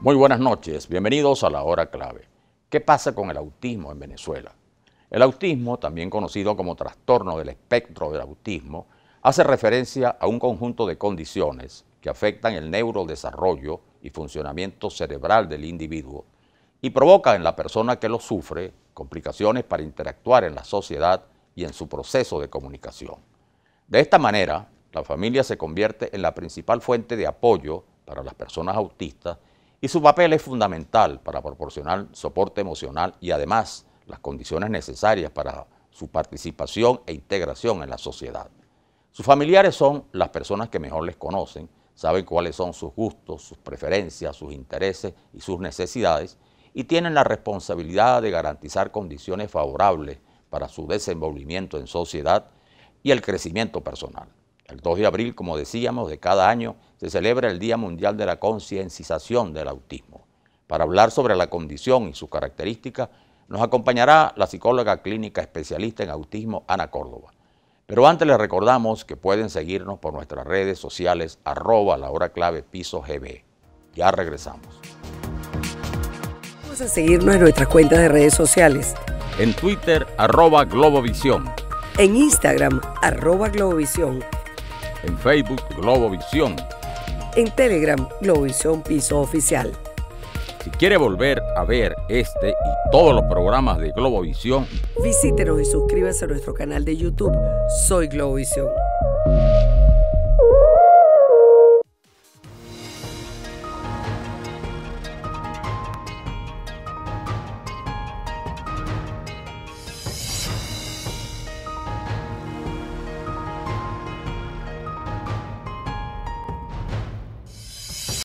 Muy buenas noches, bienvenidos a La Hora Clave. ¿Qué pasa con el autismo en Venezuela? El autismo, también conocido como trastorno del espectro del autismo, hace referencia a un conjunto de condiciones que afectan el neurodesarrollo y funcionamiento cerebral del individuo y provoca en la persona que lo sufre complicaciones para interactuar en la sociedad y en su proceso de comunicación. De esta manera, la familia se convierte en la principal fuente de apoyo para las personas autistas y su papel es fundamental para proporcionar soporte emocional y además las condiciones necesarias para su participación e integración en la sociedad. Sus familiares son las personas que mejor les conocen, saben cuáles son sus gustos, sus preferencias, sus intereses y sus necesidades y tienen la responsabilidad de garantizar condiciones favorables para su desenvolvimiento en sociedad y el crecimiento personal. El 2 de abril, como decíamos, de cada año se celebra el Día Mundial de la Concientización del Autismo. Para hablar sobre la condición y sus características, nos acompañará la psicóloga clínica especialista en autismo, Ana Córdoba. Pero antes les recordamos que pueden seguirnos por nuestras redes sociales, @lahoraclavepisogb. Ya regresamos. Vamos a seguirnos en nuestras cuentas de redes sociales. En Twitter, @Globovisión. En Instagram, @Globovisión. En Facebook, Globovisión. En Telegram, Globovisión Piso Oficial. Si quiere volver a ver este y todos los programas de Globovisión, visítenos y suscríbase a nuestro canal de YouTube. Soy Globovisión.